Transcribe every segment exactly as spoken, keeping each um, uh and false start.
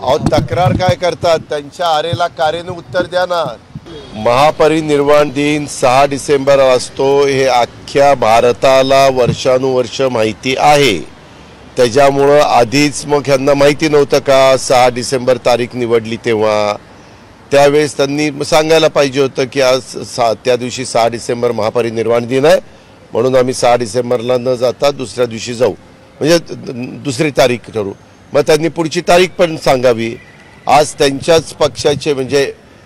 अहो तक्रार काय करतात, त्यांच्या आरेला कारेने उत्तर द्या ना। महापरिनिर्वाण दिन सहा डिसेंबर असतो हे अख्ख्या भारताला वर्षानुवर्ष माहिती आहे। त्याच्यामुळे आधीच मग यांना माहिती नव्हतं का सहा डिसेंबर तारीख निवडली तेव्हा त्यावेळेस त्यांनी सांगायला पाहिजे होतं की आज त्या दिवशी सहा डिसेंबर महापरिनिर्वाण दिन आहे, म्हणून आम्ही सहा डिसेंबरला न जाता दुसऱ्या दिवशी जाऊ, म्हणजे दुसरी तारीख ठरवू। मग त्यांनी पुढची तारीख पण सांगावी। आज त्यांच्याच पक्षाचे म्हणजे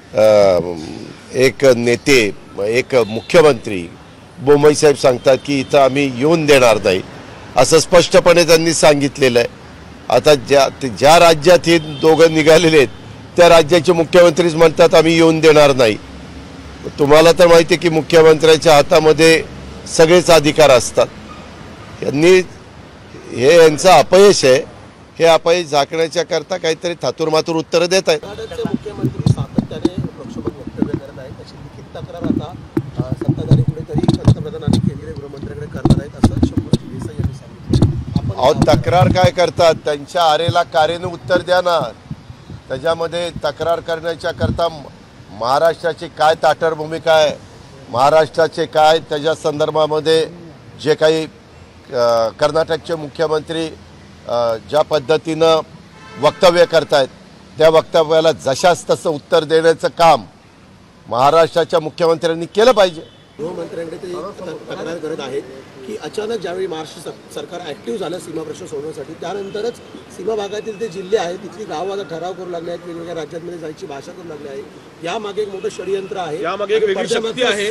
एक नेते, एक मुख्यमंत्री बोमई साहेब सांगतात की इथं आम्ही येऊन देणार नाही, असं स्पष्टपणे त्यांनी सांगितलेलं आहे। आता ज्या ज्या राज्यात हे दोघं निघालेले आहेत त्या राज्याचे मुख्यमंत्रीच म्हणतात आम्ही येऊन देणार नाही। तुम्हाला तर माहिती आहे की मुख्यमंत्र्याच्या हातामध्ये सगळेच अधिकार असतात। यांनी हे यांचं अपयश आहे, हे अपयश झाकण्याच्या करता काहीतरी थातूरमातूर उत्तर देत आहेत। मुख्यमंत्री सातत्याने प्रक्षोभक वक्तव्य करत आहेत, अशी लिखित तक्रार आता सत्ताधारी कुठेतरी पंतप्रधान आणि केंद्रीय गृहमंत्र्यांकडे करणार आहेत असं शंभर देसाई यांनी सांगितलं। अहो तक्रार काय करतात, त्यांच्या आरेला कारेने उत्तर द्या ना। त्याच्यामध्ये तक्रार करण्याच्या करता महाराष्ट्राची काय ताठर भूमिका आहे, महाराष्ट्राचे काय त्याच्या संदर्भामध्ये जे काही कर्नाटकचे मुख्यमंत्री ज्या पद्धतीनं वक्तव्य करतायत त्या वक्तव्याला जशास तसं उत्तर देण्याचं काम महाराष्ट्राच्या मुख्यमंत्र्यांनी केलं पाहिजे। गृहमंत्र्यांकडे ते तक्रार करत आहेत की अचानक ज्यावेळी महाराष्ट्र सरकार ऍक्टिव्ह झालं सीमा प्रश्न सोडवण्यासाठी त्यानंतरच सीमा भागातील ते जिल्हे आहेत तिथली गावं आता ठराव करू लागले आहेत, वेगवेगळ्या राज्यांमध्ये जायची भाषा करू लागली आहे। यामागे एक मोठं षडयंत्र आहे, यामागे एक वेगळी शक्ती आहे।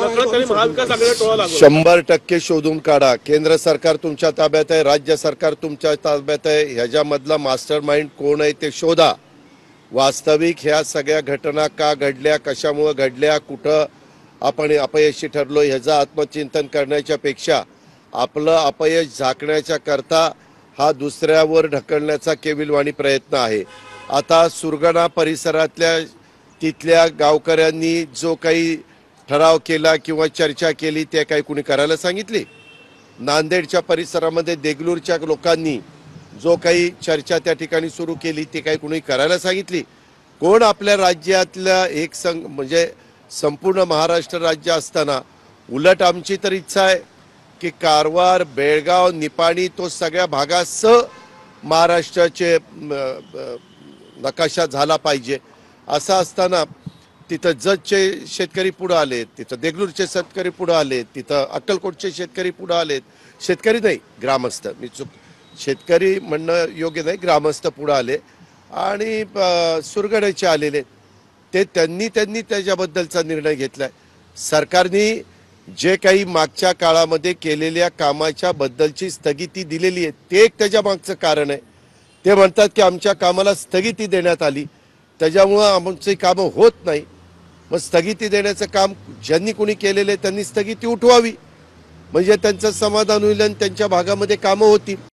शंभर टक्के शोधून काढा। केंद्र सरकार तुमच्या ताब्यात आहे, राज्य सरकार तुमच्या ताब्यात आहे, ह्याच्यामधला मास्टर माइंड कोण आहे ते शोधा। वास्तविक ह्या सगळ्या घटना का घडल्या, कशामुळे घडल्या, कुठं आपण अपयशी ठरलो ह्याचं आत्मचिंतन करण्याच्या पेक्षा आपलं अपयश झाकण्याच्या करता हा दुसऱ्यावर ढकलण्याचा केविलवाणी प्रयत्न आहे। आता सुरगाणा परिसरातल्या तिथल्या गावकऱ्यांनी जो काही ठराव केला किंवा चर्चा केली ते काही कुणी करायला सांगितली? नांदेडच्या परिसरामध्ये देगलूरच्या लोकांनी जो काही चर्चा त्या ठिकाणी सुरू केली ती काही कुणी करायला सांगितली? कोण आपल्या राज्यातल्या एक संघ म्हणजे संपूर्ण महाराष्ट्र राज्य असताना उलट आमची तर इच्छा आहे की कारवार, बेळगाव, निपाणी तो सगळ्या भागासह महाराष्ट्राचे नकाशा झाला पाहिजे। असं असताना तिथं जतचे शेतकरी पुढे आलेत, तिथं देगलूरचे शेतकरी पुढे आलेत, तिथं अक्कलकोटचे शेतकरी पुढे आलेत, शेतकरी नाही ग्रामस्थ, मी चुक शेतकरी म्हणणं योग्य नाही, ग्रामस्थ पुढे आले आणि सुरगड्याचे आलेले ते त्यांनी त्यांनी त्याच्याबद्दलचा निर्णय घेतलाय। सरकारने जे काही मागच्या काळामध्ये केलेल्या कामाच्या बद्दलची स्थगिती दिलेली आहे ते एक त्याच्या मागचं कारण आहे। ते म्हणतात की आमच्या कामाला स्थगिती देण्यात आली त्याच्यामुळं आमची कामं होत नाही। मग स्थगिती देण्याचं काम ज्यांनी कोणी केलेले त्यांनी स्थगिती उठवावी, म्हणजे त्यांचं समाधान होईल आणि त्यांच्या भागामध्ये कामं होतील।